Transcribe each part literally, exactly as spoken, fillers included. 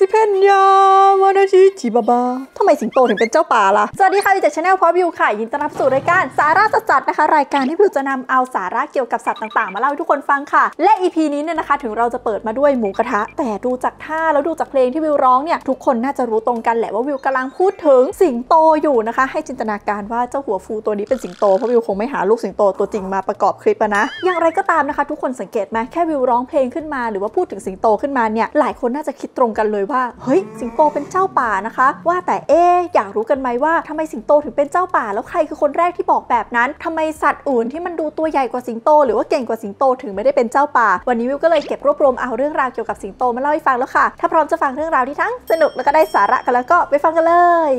เพนยามานาชิจิบาบาทำไมสิงโตถึงเป็นเจ้าป่าล่ะสวัสดีค่ะวิจัยชาแนลพอวิวค่ะยินดีต้อนรับสู่รายการสาระสัตว์นะคะรายการที่วิวจะนำเอาสาระเกี่ยวกับสัตว์ต่างๆมาเล่าให้ทุกคนฟังค่ะและ อี พี นี้เนี่ยนะคะถึงเราจะเปิดมาด้วยหมูกระทะแต่ดูจากท่าแล้วดูจากเพลงที่วิวร้องเนี่ยทุกคนน่าจะรู้ตรงกันแหละว่าวิวกำลังพูดถึงสิงโตอยู่นะคะให้จินตนาการว่าเจ้าหัวฟูตัวนี้เป็นสิงโตเพราะวิวคงไม่หาลูกสิงโตตัวจริงมาประกอบคลิปนะอย่างไรก็ตามนะคะทุกคนสังเกตไหมแค่วิวร้องเพลงขึ้นมาหรือว่าพูดถึงสิงโตขึ้นมาเนี่ยหลายคนน่าจะคิดตรงกันเลยว่าเฮ้ยสิงโตเป็นเจ้าป่านะคะว่าแต่เอ๊อยากรู้กันไหมว่าทำไมสิงโตถึงเป็นเจ้าป่าแล้วใครคือคนแรกที่บอกแบบนั้นทำไมสัตว์อื่นที่มันดูตัวใหญ่กว่าสิงโตหรือว่าเก่งกว่าสิงโตถึงไม่ได้เป็นเจ้าป่าวันนี้วิวก็เลยเก็บรวบรวมเอาเรื่องราวเกี่ยวกับสิงโตมาเล่าให้ฟังแล้วค่ะถ้าพร้อมจะฟังเรื่องราวที่ทั้งสนุกแล้วก็ได้สาระกันแล้วก็ไปฟังกันเลย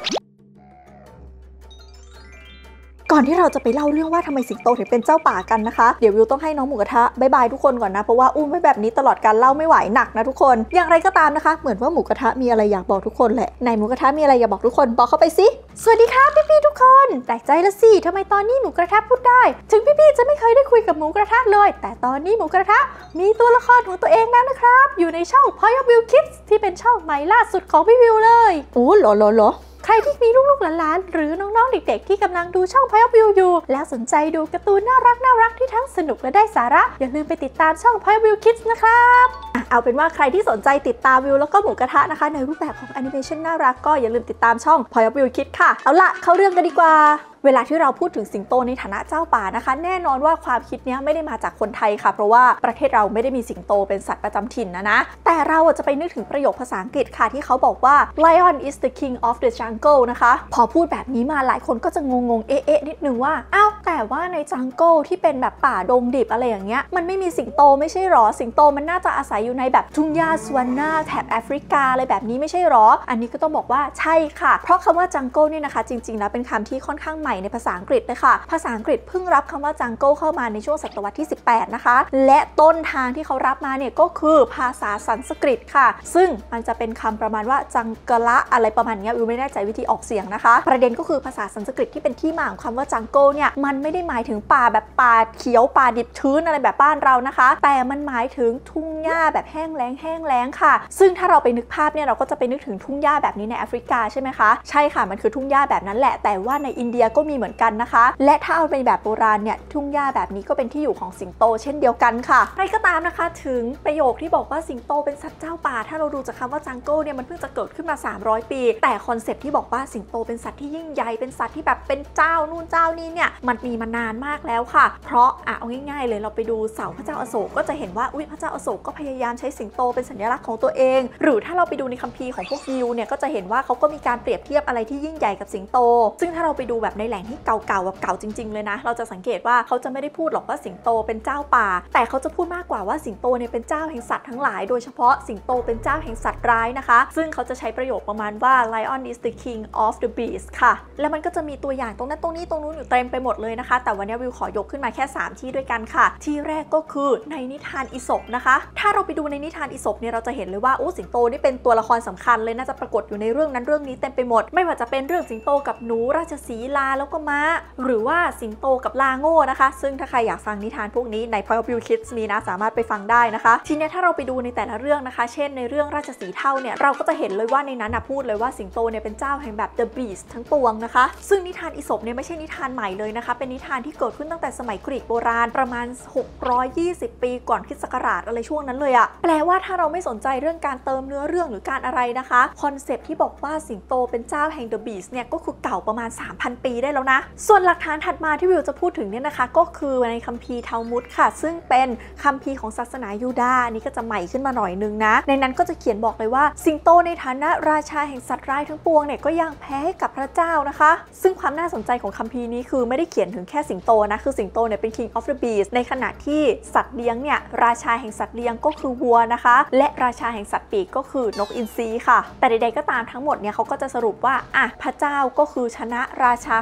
ก่อนที่เราจะไปเล่าเรื่องว่าทำไมสิงโตถึงเป็นเจ้าป่ากันนะคะเดี๋ยววิวต้องให้น้องหมูกระทะบายบายทุกคนก่อนนะเพราะว่าอุ้มไว้แบบนี้ตลอดการเล่าไม่ไหวหนักนะทุกคนอย่างไรก็ตามนะคะเหมือนว่าหมูกระทะมีอะไรอยากบอกทุกคนแหละในหมูกระทะมีอะไรอยากบอกทุกคนบอกเข้าไปสิสวัสดีครับพี่ๆทุกคนแปลกใจละสิทำไมตอนนี้หมูกระทะพูดได้ถึงพี่ๆจะไม่เคยได้คุยกับหมูกระทะเลยแต่ตอนนี้หมูกระทะมีตัวละครของตัวเองแล้วนะครับอยู่ในช่อง Point of View Kids ที่เป็นช่องใหม่ล่าสุดของพี่วิวเลยโอ้หรอหรอหรอใครที่มีลูกๆหลานๆหรือน้องๆเด็กๆที่กำลังดูช่อง Point of View อยู่แล้วสนใจดูการ์ตูนน่ารักน่ารักที่ทั้งสนุกและได้สาระอย่าลืมไปติดตามช่อง Point of View Kids นะครับเอาเป็นว่าใครที่สนใจติดตามวิวแล้วก็หมูกระทะนะคะในรูปแบบของแอนิเมชันน่ารักก็อย่าลืมติดตามช่อง Point of View Kids ค่ะเอาล่ะเข้าเรื่องกันดีกว่าเวลาที่เราพูดถึงสิงโตในฐานะเจ้าป่านะคะแน่นอนว่าความคิดนี้ไม่ได้มาจากคนไทยค่ะเพราะว่าประเทศเราไม่ได้มีสิงโตเป็นสัตว์ประจำถิ่นนะนะแต่เราจะไปนึกถึงประโยคภาษาอังกฤษค่ะที่เขาบอกว่า lion is the king of the jungle นะคะพอพูดแบบนี้มาหลายคนก็จะงงๆเอ๊ะๆนิดนึงว่าอ้าวแต่ว่าใน jungle ที่เป็นแบบป่าดงดิบอะไรอย่างเงี้ยมันไม่มีสิงโตไม่ใช่หรอสิงโตมันน่าจะอาศัยอยู่ในแบบทุ่งหญ้าสวานนาแถบแอฟริกาอะไรแบบนี้ไม่ใช่หรออันนี้ก็ต้องบอกว่าใช่ค่ะเพราะคำว่า jungle เนี่ยนะคะจริงๆแล้วเป็นคำที่ค่อนข้างใหม่ในภาษาอังกฤษค่ะภาษาอังกฤษเพิ่งรับคำว่าจังเกิลเข้ามาในช่วงศตวรรษที่สิบแปดนะคะและต้นทางที่เขารับมาเนี่ยก็คือภาษาสันสกฤตค่ะซึ่งมันจะเป็นคำประมาณว่าจังกะละอะไรประมาณนี้วิวไม่แน่ใจวิธีออกเสียงนะคะประเด็นก็คือภาษาสันสกฤตที่เป็นที่มาของคำว่าจังเกิลเนี่ยมันไม่ได้หมายถึงป่าแบบป่าเขียวป่าดิบชื้นอะไรแบบบ้านเรานะคะแต่มันหมายถึงทุ่งหญ้าแบบแห้งแล้งแห้งแล้งค่ะซึ่งถ้าเราไปนึกภาพเนี่ยเราก็จะไปนึกถึงทุ่งหญ้าแบบนี้ในแอฟริกาใช่ไหมคะใช่ค่ะมันคือทุ่งหญ้าแบบนั้นแหละแต่ว่าในอินเดียก็มีเหมือนกันนะคะและถ้าเอาเป็นแบบโบราณเนี่ยทุ่งหญ้าแบบนี้ก็เป็นที่อยู่ของสิงโตเช่นเดียวกันค่ะใครก็ตามนะคะถึงประโยคที่บอกว่าสิงโตเป็นสัตว์เจ้าป่าถ้าเราดูจากคำว่าจังเกิลเนี่ยมันเพิ่งจะเกิดขึ้นมาสามร้อยปีแต่คอนเซ็ปต์ที่บอกว่าสิงโตเป็นสัตว์ที่ยิ่งใหญ่เป็นสัตว์ที่แบบเป็นเจ้านู่นเจ้านี่เนี่ยมันมีมานานมากแล้วค่ะเพราะอ่ะเอาง่ายๆเลยเราไปดูเสาพระเจ้าอโศกก็จะเห็นว่าอุ๊ยพระเจ้าอโศกก็พยายามใช้สิงโตเป็นสัญลักษณ์ของตัวเองหรือถ้าเราไปดูในคัมภีร์ของพวกยิวเนี่ยก็จะเห็นว่าเขาก็มีการเปรียบเทียบอะไรที่ยิ่งใหญ่กับสิงโตซึ่งถ้าเราไปดูแบบในแหล่งที่เก่าๆแบบเก่าจริงๆเลยนะเราจะสังเกตว่าเขาจะไม่ได้พูดหรอกว่าสิงโตเป็นเจ้าป่าแต่เขาจะพูดมากกว่าว่าสิงโตเนี่ยเป็นเจ้าแห่งสัตว์ทั้งหลายโดยเฉพาะสิงโตเป็นเจ้าแห่งสัตว์ร้ายนะคะซึ่งเขาจะใช้ประโยคประมาณว่า lion is the king of the beast ค่ะแล้วมันก็จะมีตัวอย่างตรงนั้นตรงนี้ตรงนู้นอยู่เต็มไปหมดเลยนะคะแต่วันนี้วิวขอยกขึ้นมาแค่สามที่ด้วยกันค่ะที่แรกก็คือในนิทานอีสปนะคะถ้าเราไปดูในนิทานอีสปเนี่ยเราจะเห็นเลยว่าโอ้สิงโตนี่เป็นตัวละครสำคัญเลยน่าจะปรากฏอยู่ในเรื่องนั้นเรื่องนี้เต็มไปหมดไม่ว่าจะเป็นเรื่องสิงโตกับหนูราชสีลาแล้วก็ม้าหรือว่าสิงโตกับลาโง่นะคะซึ่งถ้าใครอยากฟังนิทานพวกนี้ใน Point of View Kids มีนะสามารถไปฟังได้นะคะทีนี้ถ้าเราไปดูในแต่ละเรื่องนะคะเช่นในเรื่องราชสีห์เฒ่าเนี่ยเราก็จะเห็นเลยว่าในนั้นนะพูดเลยว่าสิงโตเนี่ยเป็นเจ้าแห่งแบบ The Beast ทั้งปวงนะคะซึ่งนิทานอีสปเนี่ยไม่ใช่นิทานใหม่เลยนะคะเป็นนิทานที่เกิดขึ้นตั้งแต่สมัยกรีกโบราณประมาณหกร้อยยี่สิบปีก่อนคริสต์ศักราชอะไรช่วงนั้นเลยอะแปลว่าถ้าเราไม่สนใจเรื่องการเติมเนื้อเรื่องหรือการอะไรนะคะคอนเซปต์ที่บอกว่าสิงโตเป็นเจ้าแห่ง The Beast เนี่ยก็คือเก่าประมาณ สามพัน ปีได้แล้วนะส่วนหลักฐานถัดมาที่วิวจะพูดถึงเนี่ยนะคะก็คือในคัมภีร์ทัลมุดค่ะซึ่งเป็นคัมภีร์ของศาสนายูดาห์นี่ก็จะใหม่ขึ้นมาหน่อยนึงนะในนั้นก็จะเขียนบอกเลยว่าสิงโตในฐานะราชาแห่งสัตว์ร้ายทั้งปวงเนี่ยก็ยังแพ้ให้กับพระเจ้านะคะซึ่งความน่าสนใจของคัมภีร์นี้คือไม่ได้เขียนถึงแค่สิงโตนะคือสิงโตเนี่ยเป็น king of the beast ในขณะที่สัตว์เลี้ยงเนี่ยราชาแห่งสัตว์เลี้ยงก็คือวัวนะคะและราชาแห่งสัตว์ปีกก็คือนกอินทรีค่ะแต่ใดๆก็ตามทั้งหมดเนี่ยเขาก็จะสรุปว่าอ่ะพระเจ้าก็คือชนะราชาของ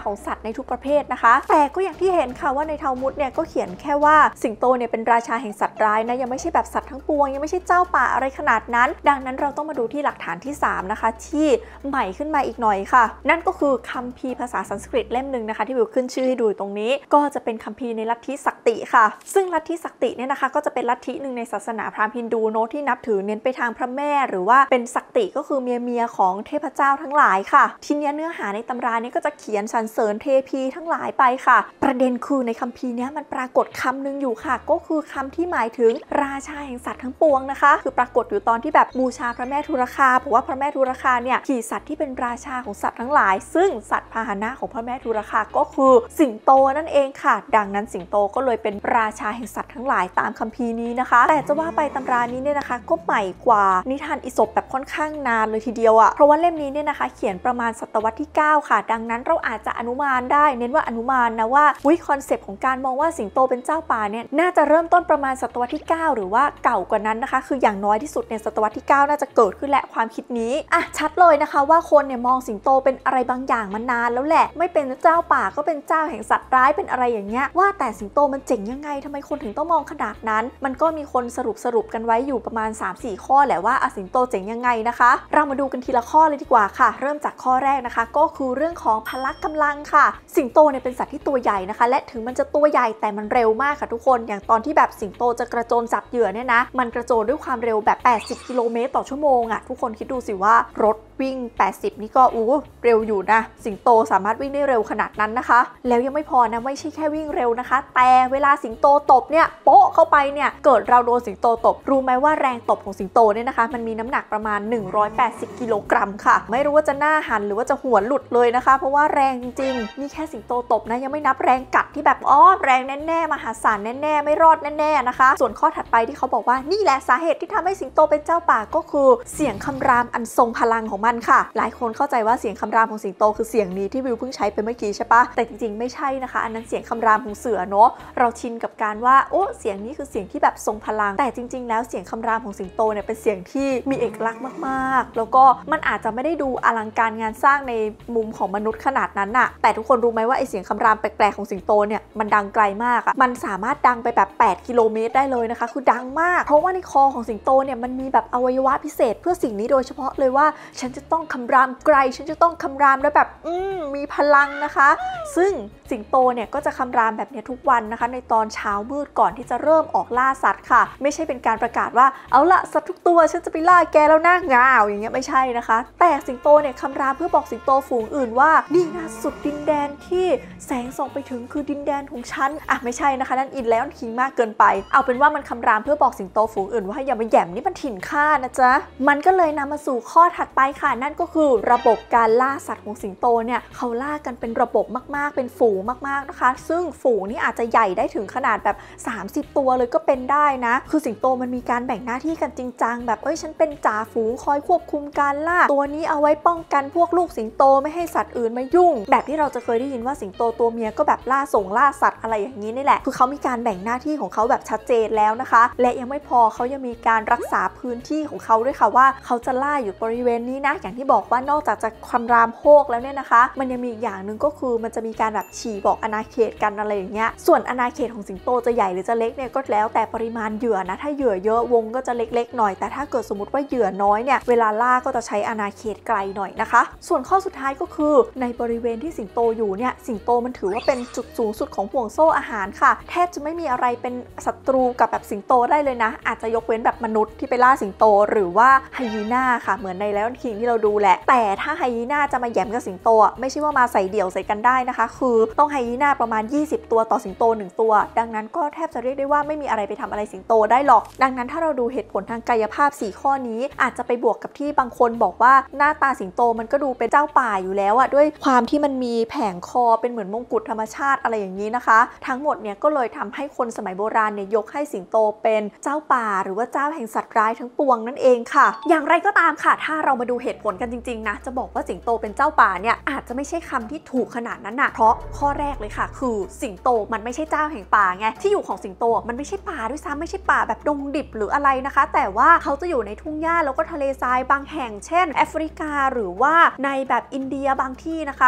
ของสัตว์ในทุกประเภทนะคะแต่ก็อย่างที่เห็นค่ะว่าในทัลมุดเนี่ยก็เขียนแค่ว่าสิงโตเนี่ยเป็นราชาแห่งสัตว์ร้ายนะยังไม่ใช่แบบสัตว์ทั้งปวงยังไม่ใช่เจ้าป่าอะไรขนาดนั้นดังนั้นเราต้องมาดูที่หลักฐานที่สามนะคะที่ใหม่ขึ้นมาอีกหน่อยค่ะนั่นก็คือคัมภีร์ภาษาสันสกฤตเล่มหนึ่งนะคะที่วิวขึ้นชื่อให้ดูตรงนี้ก็จะเป็นคัมภีร์ในลัทธิสักติค่ะซึ่งลัทธิสักติเนี่ยนะคะก็จะเป็นลัทธิหนึ่งในศาสนาพราหมณ์ฮินดูโนที่นับถือเน้นไปทางพระแม่หรือว่าเป็นสักติก็คือเมียเมียของเทพเจ้าทั้งหลายค่ะทีนี้เนื้อหาในตำรานี้ก็จะเขียนสรรเสริญเทพีทั้งหลายไปค่ะประเด็นคือในคัมภีร์นี้มันปรากฏคำหนึ่งอยู่ค่ะก็คือคำที่หมายถึงราชาแห่งสัตว์ทั้งปวงนะคะคือปรากฏอยู่ตอนที่แบบบูชาพระแม่ทุรคาบอกว่าพระแม่ทุรคาเนี่ยขี่สัตว์ที่เป็นราชาของสัตว์ทั้งหลายซึ่งสัตว์พาหนะของพระแม่ทุรคาก็คือสิงโตนั่นเองค่ะดังนั้นสิงโตก็เลยเป็นราชาแห่งสัตว์ทั้งหลายตามคัมภีร์นี้นะคะแต่จะว่าไปตำรานี้เนี่ยนะคะก็ใหม่กว่านิทานอิศปแบบค่อนข้างนานเลยทีเดียวอะเพราะว่าเล่มนี้เนี่ยนะคะเขียนประมาณศตวรรษที่เก้าค่ะดังนั้นเราอาจจะอนุมานได้เน้นว่าอนุมานนะว่าวิคอนเซปต์ของการมองว่าสิงโตเป็นเจ้าป่าเนี่ยน่าจะเริ่มต้นประมาณศตวรรษที่เก้าหรือว่าเก่ากว่านั้นนะคะคืออย่างน้อยที่สุดเนี่ยศตวรรษที่เก้าน่าจะเกิดขึ้นแหละความคิดนี้อ่ะชัดเลยนะคะว่าคนเนี่ยมองสิงโตเป็นอะไรบางอย่างมานานแล้วแหละไม่เป็นเจ้าป่าก็เป็นเจ้าแห่งสัตว์ร้ายเป็นอะไรอย่างเงี้ยว่าแต่สิงโตมันเจ๋งยังไงทำไมคนถึงต้องมองขนาดนั้นมันก็มีคนสรุปสรุปกันไว้อยู่ประมาณ สามสี่ ข้อแหละว่าสิงโตเจ๋งยังไงนะคะเรามาดูกันทีละข้อเลยดีกว่าค่ะเริ่มจากข้อแรกนะคะก็คือเรื่องของพละกำลังค่ะสิงโตเนี่ยเป็นสัตว์ที่ตัวใหญ่นะคะและถึงมันจะตัวใหญ่แต่มันเร็วมากค่ะทุกคนอย่างตอนที่แบบสิงโตจะกระโจนจับเหยื่อเนี่ยนะมันกระโจนด้วยความเร็วแบบแปดสิบกิโลเมตรต่อชั่วโมงอะทุกคนคิดดูสิว่ารถวิ่งแปดสิบนี่ก็อู้เร็วอยู่นะสิงโตสามารถวิ่งได้เร็วขนาดนั้นนะคะแล้วยังไม่พอนะไม่ใช่แค่วิ่งเร็วนะคะแต่เวลาสิงโตตบเนี่ยโป๊ะเข้าไปเนี่ยเกิดเราโดนสิงโตตบรู้ไหมว่าแรงตบของสิงโตเนี่ยนะคะมันมีน้ำหนักประมาณหนึ่งร้อยแปดสิบกิโลกรัมค่ะไม่รู้ว่าจะหน้าหันหรือว่าจะหัวหลุดเลยนะคะเพราะว่าแรงจริงๆนี่แค่สิงโตตบนะยังไม่นับแรงกัดที่แบบอ้อแรงแน่ๆมหาศาลแน่ๆไม่รอดแน่ๆนะคะส่วนข้อถัดไปที่เขาบอกว่านี่แหละสาเหตุที่ทำให้สิงโตเป็นเจ้าป่าก็คือเสียงคำรามอันทรงพลังของมันค่ะหลายคนเข้าใจว่าเสียงคำรามของสิงโตคือเสียงนี้ที่วิวเพิ่งใช้ไปเมื่อกี้ใช่ปะแต่จริงๆไม่ใช่นะคะอันนั้นเสียงคำรามของเสือเนาะเราชินกับการว่าโอ้เสียงนี้คือเสียงที่แบบทรงพลังแต่จริงๆแล้วเสียงคำรามของสิงโตเนี่ยเป็นเสียงที่มีเอกลักษณ์มากๆแล้วก็มันอาจจะไม่ได้ดูอลังการงานสร้างในมุมของมนุษย์ขนาดนั้นน่ะแต่ทุกคนรู้ไหมว่าไอเสียงคำรามแปลกๆของสิงโตเนี่ยมันดังไกลมากอ่ะมันสามารถดังไปแบบแปดกิโลเมตรได้เลยนะคะคือดังมากเพราะว่าในคอของสิงโตเนี่ยมันมีแบบอวัยวะพิเศษเพื่อสิ่งนี้โดยเฉพาะเลยว่าฉันจะต้องคำรามไกลฉันจะต้องคำรามแล้วแบบอืมมีพลังนะคะซึ่งสิงโตเนี่ยก็จะคำรามแบบนี้ทุกวันนะคะในตอนเช้ามืดก่อนที่จะเริ่มออกล่าสัตว์ค่ะไม่ใช่เป็นการประกาศว่าเอาละสัตว์ทุกตัวฉันจะไปล่าแกแล้วนะงาวอย่างเงี้ยไม่ใช่นะคะแต่สิงโตเนี่ยคำรามเพื่อบอกสิงโตฝูงอื่นว่านี่นะสุดดินแดนที่แสงส่องไปถึงคือดินแดนของฉันอ่ะไม่ใช่นะคะนั่นอินแล้วคิงมากเกินไปเอาเป็นว่ามันคำรามเพื่อบอกสิงโตฝูงอื่นว่าอย่ามาแหย่มนี่มันถิ่นข้านะจ๊ะมันก็เลยนำมาสู่ข้อถัดไปค่ะนั่นก็คือระบบการล่าสัตว์ของสิงโตเนี่ยเขาล่ากันเป็นระบบมากๆเป็นฝูงมากๆนะคะซึ่งฝูงนี่อาจจะใหญ่ได้ถึงขนาดแบบสามสิบตัวเลยก็เป็นได้นะคือสิงโตมันมีการแบ่งหน้าที่กันจริงจังแบบเอ้ยฉันเป็นจ่าฝูงคอยควบคุมการล่าตัวนี้เอาไว้ป้องกันพวกลูกสิงโตไม่ให้สัตว์อื่นมายุ่งแบบที่เราจะเคยได้ยินว่าสิงโตตัวเมียก็แบบล่าส่งล่าสัตว์อะไรอย่างนี้นี่แหละคือเขามีการแบ่งหน้าที่ของเขาแบบชัดเจนแล้วนะคะและยังไม่พอเขายังมีการรักษาพื้นที่ของเขาด้วยค่ะว่าเขาจะล่าอยู่บริเวณนี้นะอย่างที่บอกว่านอกจากจะคำรามโฮกแล้วเนี่ยนะคะมันยังมีอีกอย่างหนึ่งก็คือมันจะมีการแบบฉี่บอกอาณาเขตกันอะไรอย่างเงี้ยส่วนอาณาเขตของสิงโตจะใหญ่หรือจะเล็กเนี่ยก็แล้วแต่ปริมาณเหยื่อนะถ้าเหยื่อเยอะวงก็จะเล็กๆหน่อยแต่ถ้าเกิดสมมติว่าเหยื่อน้อยเนี่ยเวลาล่าก็จะใช้อาณาเขตไกลหน่อยนะคะส่วนข้อสุดท้ายก็คือในบริเวณที่สิงโตอยู่เนี่ยสิงโตมันถือว่าเป็นจุดสูงสุดของห่วงโซ่อาหารค่ะแทบจะไม่มีอะไรเป็นศัตรูกับแบบสิงโตได้เลยนะอาจจะยกเว้นแบบมนุษย์ที่ไปล่าสิงโตหรือว่าไฮยีน่าค่ะเหมือนในไลออนคิงที่เราดูแหละแต่ถ้าไฮยีน่าจะมาแย่มกับสิงโตไม่ใช่ว่ามาใส่เดี่ยวใส่กันได้นะคะคือต้องไฮยีน่าประมาณยี่สิบตัวต่อสิงโตหนึ่งตัวดังนั้นก็แทบจะเรียกได้ว่าไม่มีอะไรไปทำอะไรสิงโตได้หรอกดังนั้นถ้าเราดูเหตุผลทางกายภาพสี่ข้อนี้อาจจะไปบวกกับที่บางคนบอกว่าหน้าตาสิงโตมันก็ดูเป็นเจ้าป่าอยู่แล้วอะด้วยความที่มันมีแผงคอเป็นเหมือนมงกุฎธรรมชาติอะไรอย่างนี้นะคะทั้งหมดเนี่ยก็เลยทำให้คนสมัยโบราณเนี่ยยกให้สิงโตเป็นเจ้าป่าหรือว่าเจ้าแห่งสัตว์ร้ายทั้งปวงนั่นเองค่ะอย่างไรก็ตามค่ะถ้าเรามาดูเหตุผลกันจริงๆนะจะบอกว่าสิงโตเป็นเจ้าป่าเนี่ยอาจจะไม่ใช่คำที่ถูกขนาดนั้นนะเพราะข้อแรกเลยค่ะคือสิงโตมันไม่ใช่เจ้าแห่งป่าไงที่อยู่ของสิงโตมันไม่ใช่ป่าด้วยซ้ำไม่ใช่ป่าแบบดงดิบหรืออะไรนะคะแต่ว่าเขาจะอยู่ในทุ่งหญ้าแล้วก็ทะเลทรายบางแห่งเช่นแอฟริกาหรือว่าในแบบอินเดียบางที่นะคะแล้วสิงโต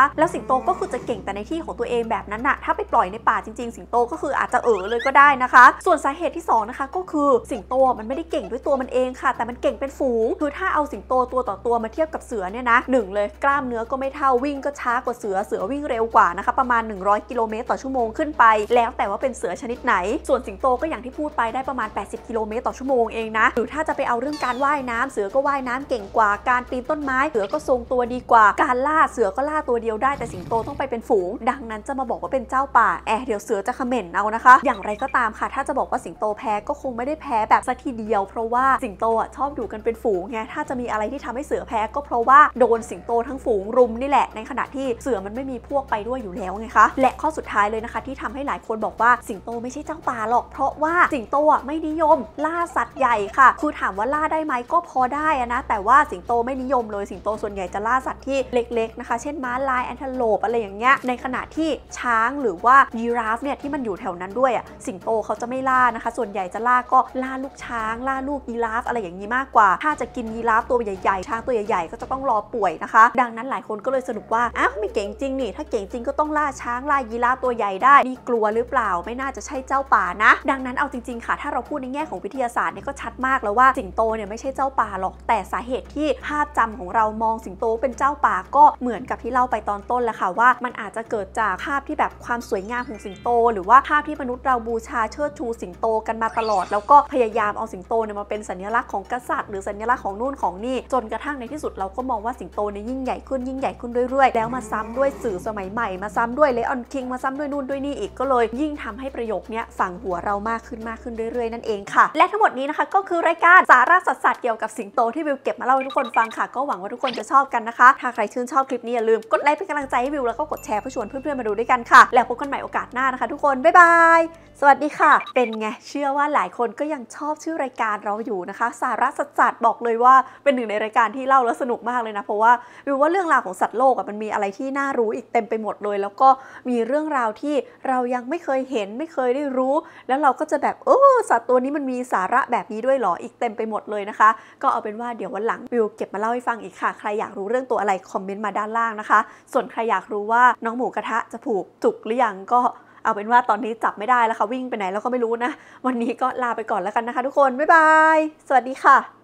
โตก็คือจะเก่งแต่ในที่ของตัวเองแบบนั้นน่ะถ้าไปปล่อยในป่าจริงๆสิงโตก็คืออาจจะเออเลยก็ได้นะคะส่วนสาเหตุที่สองนะคะก็คือสิงโตมันไม่ได้เก่งด้วยตัวมันเองค่ะแต่มันเก่งเป็นฝูงคือถ้าเอาสิงโตตัวต่อตัวมาเทียบกับเสือเนี่ยนะหนึ่งเลยกล้ามเนื้อก็ไม่เท่าวิ่งก็ช้ากว่าเสือเสือวิ่งเร็วกว่านะคะประมาณหนึ่งร้อยกิโลเมตรต่อชั่วโมงขึ้นไปแล้วแต่ว่าเป็นเสือชนิดไหนส่วนสิงโตก็อย่างที่พูดไปได้ประมาณแปดสิบกิโลเมตรต่อชั่วโมงเองนะหรือถ้าจะไปเอาเรื่องการว่ายน้ำเสือก็ว่ายน้ำเก่งกว่าการปีนต้นไม้เสือก็ทรงตัวดีกว่าการล่าเสือก็ล่าตัวเดียวได้แต่สิงโตต้องไปเป็นฝูงดังนั้นจะมาบอกว่าเป็นเจ้าป่าแอบเดี๋ยวเสือจะคอมเมนต์เอานะคะอย่างไรก็ตามค่ะถ้าจะบอกว่าสิงโตแพ้ก็คงไม่ได้แพ้แบบสักทีเดียวเพราะว่าสิงโตอ่ะชอบอยู่กันเป็นฝูงไงถ้าจะมีอะไรที่ทำให้เสือแพ้ก็เพราะว่าโดนสิงโตทั้งฝูงรุมนี่แหละในขณะที่เสือมันไม่มีพวกไปด้วยอยู่แล้วไงคะและข้อสุดท้ายเลยนะคะที่ทำให้หลายคนบอกว่าสิงโตไม่ใช่เจ้าป่าหรอกเพราะว่าสิงโตอ่ะไม่นิยมล่าสัตว์ใหญ่ค่ะคือถามว่าล่าได้ไหมก็พอได้นะแต่ว่าสิงโตไม่นิยมเลยสิงโตส่วนใหญ่จะล่าสัตว์ที่เล็กๆนะคะเช่นม้าลายแอนเทโลปอะไรอย่างเงี้ยในขณะที่ช้างหรือว่ายีราฟเนี่ยที่มันอยู่แถวนั้นด้วยอ่ะสิงโตเขาจะไม่ล่านะคะส่วนใหญ่จะล่าก็ล่าลูกช้างล่าลูกยีราฟอะไรอย่างนี้มากกว่าถ้าจะกินยีราฟตัวใหญ่ๆช้างตัวใหญ่ๆก็จะต้องรอป่วยนะคะดังนั้นหลายคนก็เลยสรุปว่าอ้าวไม่เก่งจริงนี่ถ้าเก่งจริงก็ต้องล่าช้างล่ายีราฟตัวใหญ่ได้นี่กลัวหรือเปล่าไม่น่าจะใช่เจ้าป่านะดังนั้นเอาจริงๆค่ะถ้าเราพูดในแง่ของวิทยาศาสตร์เนี่ยก็ชัดมากแล้วว่าสิงโตเนี่ยไม่ใช่เจ้าป่าหรอกแต่สาเหตุที่ภาพจำของเรามองสิงโตเป็นเจ้าป่าก็เหมือนกับที่เล่าไปตอนต้นแหละค่ะว่ามันอาจจะเกิดจากภาพที่แบบความสวยงามของสิงโตหรือว่าภาพที่มนุษย์เราบูชาเชิดชูสิงโตกันมาตลอดแล้วก็พยายามเอาสิงโตเนี่ยมาเป็นสัญลักษณ์ของกษัตริย์หรือสัญลักษณ์ของนู่นของนี่จนกระทั่งในที่สุดเราก็มองว่าสิงโตเนี่ยยิ่งใหญ่ขึ้นยิ่งใหญ่ขึ้นเรื่อยๆแล้วมาซ้ำด้วยสื่อสมัยใหม่มาซ้ำด้วยเลออนคิงมาซ้ำด้วยนู่นด้วยนี่อีกก็เลยยิ่งทำให้ประโยคนี้ฝังหัวเรามากขึ้นมากขึ้นเรื่อยๆนั่นเองค่ะและทั้งหมดนี้นะคะก็คือรายการสาระสัตว์เกี่ยวกับสิงโตที่วิวเก็บมาเล่าให้ทุกคนฟังค่ะก็หวังว่าทุกคนจะชอบกันนะคะถ้าใครชื่นชอบคลิปนี้อย่าลืมกดไลค์เป็นกำลังใจให้วิวแล้วก็กดแชร์เพื่อชวนเพื่อนๆมาดูด้วยกันค่ะแล้วพบกันใหม่โอกาสหน้านะคะทุกคนบ๊ายบายสวัสดีค่ะเป็นไงเชื่อว่าหลายคนก็ยังชอบชื่อรายการเราอยู่นะคะสาระสัตว์บอกเลยว่าเป็นหนึ่งในรายการที่เล่าแล้วสนุกมากเลยนะเพราะว่าวิวว่าเรื่องราวของสัตว์โลกอ่ะมันมีอะไรที่น่ารู้อีกเต็มไปหมดเลยแล้วก็มีเรื่องราวที่เรายังไม่เคยเห็นไม่เคยได้รู้แล้วเราก็จะแบบเออสัตว์ตัวนี้มันมีสาระแบบนี้ด้วยหรออีกเต็มไปหมดเลยนะคะก็เอาเป็นว่าเดี๋ยววันหลังวิวเก็บมาเล่าให้ฟังอีกค่ะใครอยากรู้เรื่องตัวอะไรคอมเมนต์มาด้านล่างนะคะส่วนใครอยากรู้ว่าน้องหมูกระทะจะผูกจุกหรือยังก็เอาเป็นว่าตอนนี้จับไม่ได้แล้วค่ะวิ่งไปไหนแล้วก็ไม่รู้นะวันนี้ก็ลาไปก่อนแล้วกันนะคะทุกคนบ๊ายบายสวัสดีค่ะ